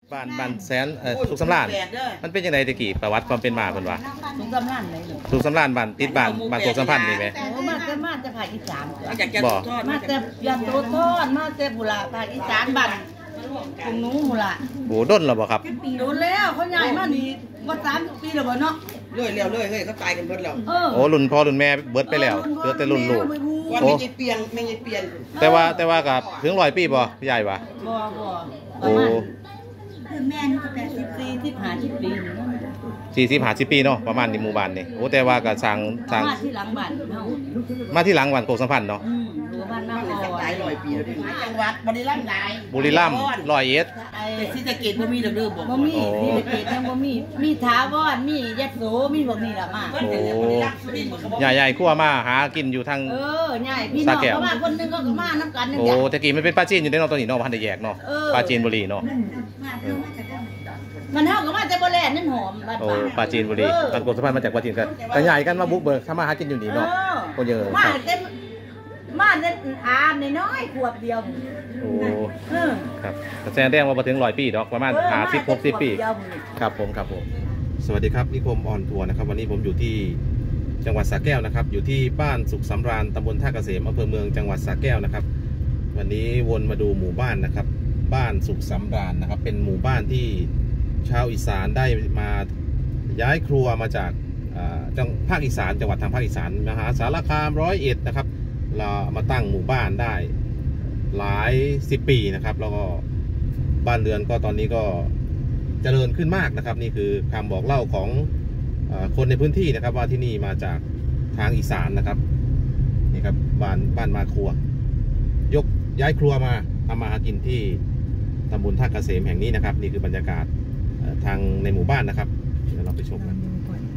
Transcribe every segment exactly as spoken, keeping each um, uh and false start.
บ้านบ้านแสนเอ่อสุขสำราญมันเป็นยังไงตะกี้ประวัติความเป็นมาเป็นว่าสุขสำราญเลยสุขสำราญบ้านติดบ้านบ้านโกสัมพันธ์นี่ไหมมาแต่มาแต่ภาคอีสานบอกมาแต่ยาโสธรมาแต่บุรีภาคอีสานบ้านกรุงนู้นบุรีโอ้ด้นหรอบ่ครับโดนแล้วเขาใหญ่มานี่ว่าสามปีแล้วบ่เนาะเรื่อยแล้วเรื่อยเฮ้ยเขาตายกันเบิดแล้วโอ้รุ่นพ่อรุ่นแม่เบิดไปแล้วเหลือแต่รุ่นลูกวันไม่ได้เปลี่ยนไม่ได้เปลี่ยนแต่ว่าแต่ว่ากับถึงร้อยปีบ่ใหญ่ปะบ่บ่โอ้คือแม่นี่ก็แปดสิบสี่สิบห้าสิบปีสี่สิบห้าสิบปีเนาะประมาณในหมู่บ้านนี่โอ้แต่ว่าก็สร้างสร้างมาที่หลังบ้านเนาะมาที่หลังบ้านโกสัมพันธ์เนาะอืมหรือบ้านน้ำอ่อนหลายร้อยปีแล้วดิจังหวัดบุรีรัมย์หลายบุรีรัมย์ร้อยเอ็ดแต่ศรีสะเกษบ่มีดอกเด้อบ่บ่มีศรีสะเกษยังบ่มีมีถาวรมียโสมีพวกนี้ล่ะมาโอ้ใหญ่ๆคั่วมาหากินอยู่ทางเออใหญ่พี่น้องเพราะว่าคนนึงก็มาน้ำกันโอ้ตะกี้มันเป็นปลาจีนอยู่ในนอกตัวนี้เนาะพันธุ์แยกเนาะปลาจีนบุรีเนาะมันเท่ากับว่าจะบ่แลนนั่นหอมโอ้ปลาจีนบุรีตอนโกสัมพันธ์มาจากปลาจีนกันแต่ใหญ่กันมาบุกเบิกทำมาหากินอยู่นี่เนาะคนเยอะมาเต็มมาเล่นอาน้อยขวบเดียวโอ้ครับแสดงว่าพอถึงร้อยปีดอกประมาณห้าสิบหกสิบปีครับผมครับผมสวัสดีครับนิคมออนทัวร์นะครับวันนี้ผมอยู่ที่จังหวัดสระแก้วนะครับอยู่ที่บ้านสุขสำราญตำบลท่าเกษมอำเภอเมืองจังหวัดสระแก้วนะครับวันนี้วนมาดูหมู่บ้านนะครับบ้านสุขสำราญนะครับเป็นหมู่บ้านที่ชาวอีสานได้มาย้ายครัวมาจากจังภาคอีสานจังหวัดทางภาคอีสานมหาสารคามร้อยเอ็ดนะครับเรามาตั้งหมู่บ้านได้หลายสิบปีนะครับแล้วก็บ้านเรือนก็ตอนนี้ก็เจริญขึ้นมากนะครับนี่คือคำบอกเล่าของคนในพื้นที่นะครับว่าที่นี่มาจากทางอีสานนะครับนี่ครับบ้านบ้านมาครัวยกย้ายครัวมาทำมาหากินที่ตำบลท่าเกษมแห่งนี้นะครับนี่คือบรรยากาศทางในหมู่บ้านนะครับเดี๋ยวเราไปชมกัน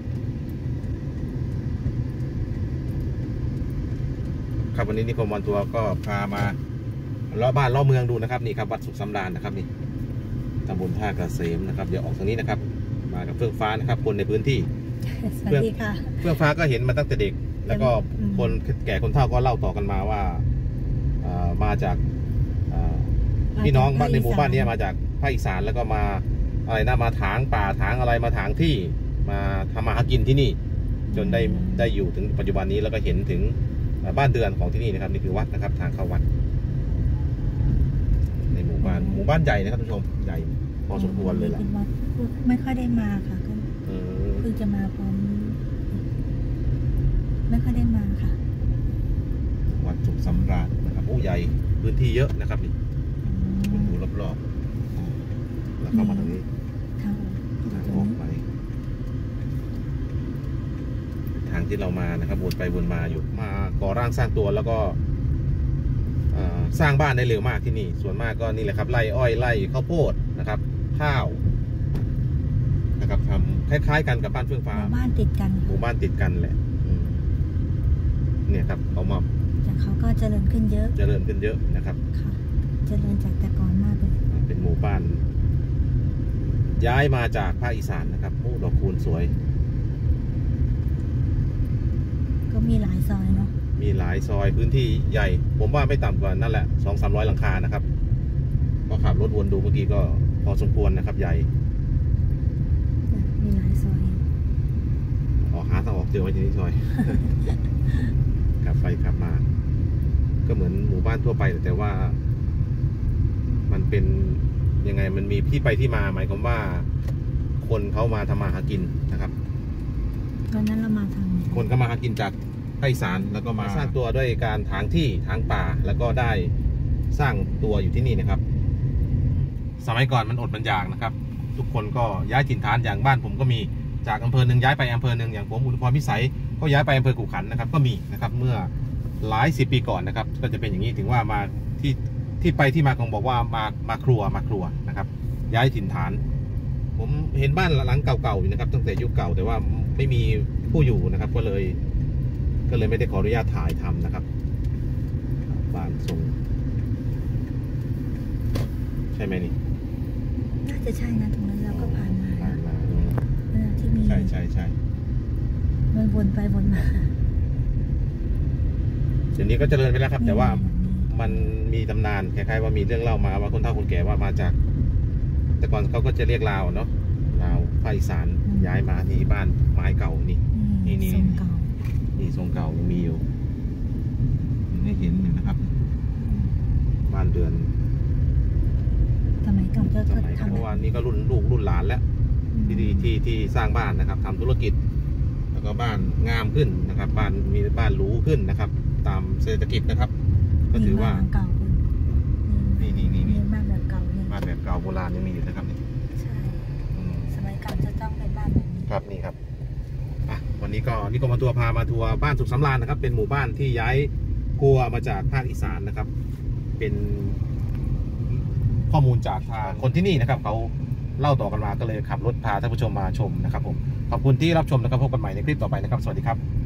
ครับวันนี้นิคมออนทัวร์ก็พามาล้อบ้านล้อเมืองดูนะครับนี่ครับวัดสุขสำราญนะครับนี่ตำบลท่าเกษมนะครับเดี๋ยวออกทางนี้นะครับมากับเฟื่องฟ้านะครับคนในพื้นที่สวัสดีค่ะเฟื่องฟ้าก็เห็นมาตั้งแต่เด็กแล้วก็คนแก่คนเฒ่าก็เล่าต่อกันมาว่ามาจากพี่น้องในหมู่บ้านนี้มาจากภาคอีสานแล้วก็มาอะไรนะมาถางป่าถางอะไรมาถางที่มาทำมาหากินที่นี่จนได้ได้อยู่ถึงปัจจุบันนี้แล้วก็เห็นถึงบ้านเรือนของที่นี่นะครับนี่คือวัดนะครับทางเข้าวัดในหมู่บ้านหมู่บ้านใหญ่นะครับทุกชมใหญ่พอสมควรเลยแหละไม่ค่อยได้มาค่ะก็เพิ่งจะมาพร้อมไม่ค่อยได้มาค่ะวัดสุขสำราญนะครับโอ้ใหญ่พื้นที่เยอะนะครับนี่ดูรอบๆแล้วเข้ามาทางนี้ทางออกไปทางที่เรามานะครับวนไปวนมาอยู่มาก่อร่างสร้างตัวแล้วก็สร้างบ้านได้เร็วมากที่นี่ส่วนมากก็นี่แหละครับไร่อ้อยไร่ข้าวโพดนะครับข้าวนะครับทำคล้ายๆกันกับบ้านเฟื่องฟ้าหมู่บ้านติดกันหมู่บ้านติดกันแหละเนี่ยครับเขามาจากเขาก็เจริญขึ้นเยอะเจริญขึ้นเยอะนะครับค่ะเจริญจากแต่ก่อนมากเลยเป็นหมู่บ้านย้ายมาจากภาคอีสานนะครับโอ้ดอกคูณสวยก็มีหลายซอยเนาะมีหลายซอยพื้นที่ใหญ่ผมว่าไม่ต่ำกว่านั่นแหละสองสามร้อยหลังคานะครับก็ขับรถวนดูเมื่อกี้ก็พอสมควรนะครับใหญ่มีหลายซอยออกหาทางออกเจอไว้ที่นี่ซอยขับไปขับมาก็เหมือนหมู่บ้านทั่วไปแต่ว่ามันเป็นยังไงมันมีที่ไปที่มาหมายความว่าคนเขามาทำมาหากินนะครับตอนนั้นเรามาทางคนก็มาหากินจากภาคอีสานแล้วก็มาสร้างตัวด้วยการถางที่ถางป่าแล้วก็ได้สร้างตัวอยู่ที่นี่นะครับสมัยก่อนมันอดมันอยากนะครับทุกคนก็ย้ายถิ่นฐานอย่างบ้านผมก็มีจากอำเภอหนึ่งย้ายไปอำเภอหนึ่งอย่างผมอุทุมพรพิสัยก็ย้ายไปอำเภอกุขันนะครับก็มีนะครับเมื่อหลายสิบปีก่อนนะครับก็จะเป็นอย่างนี้ถึงว่ามาที่ที่ไปที่มาของบอกว่ามามาครัวมาครัวนะครับย้ายถิ่นฐานผมเห็นบ้านหลังเก่าๆอยู่นะครับตั้งแต่ยุคเก่าแต่ว่าไม่มีผู้อยู่นะครับก็เลยก็เลยไม่ได้ขออนุญาตถ่ายทำนะครับบ้านทรงใช่ไหมนี่น่าจะใช่นะตรงนั้นเราก็ผ่านมาผ่านมาที่มีใช่ใช่ใช่มันวนไปวนมาเดี๋ยวนี้ก็เจริญไปแล้วครับแต่ว่ามันมีตำนานคล้ายๆว่ามีเรื่องเล่ามาว่าคนเฒ่าคนแก่ว่ามาจากแต่ก่อนเขาก็จะเรียกลาวเนาะลาวภาคอีสานย้ายมานี่บ้านไม้เก่านี่นี่นี่ทรงเก่านี่ทรงเก่ายังมีอยู่ให้เห็นอยู่นะครับ บ้านเรือนสมัยก่อนก็สมัยทำเพแบบราะว่านี่ก็รุ่นลูกรุ่นหลานแล้วที่ที่ที่ที่สร้างบ้านนะครับทำธุรกิจ แล้วก็บ้านงามขึ้นนะครับ บ้านมีบ้านหรูขึ้นนะครับ ตามเศรษฐกิจนะครับ ก็ถือว่าเก่าคุณนี่นี่นี่นี่บ้านแบบเก่าเนี่ยบ้านแบบเก่าโบราณยังมีอยู่นะครับนี่ใช่อืมสมัยก่อนจะต้องเป็นบ้านแบบนี้ครับนี่ครับอ่ะวันนี้ก็นี่ก็มาทัวร์พามาทัวร์บ้านสุขสำราญนะครับ เป็นหมู่บ้านที่ย้ายครัวมาจากภาคอีสานนะครับ เป็นข้อมูลจากทางคนที่นี่นะครับเขาเล่าต่อกันมาก็เลยขับรถพาท่านผู้ชมมาชมนะครับผมขอบคุณที่รับชมนะครับพบกันใหม่ในคลิปต่อไปนะครับสวัสดีครับ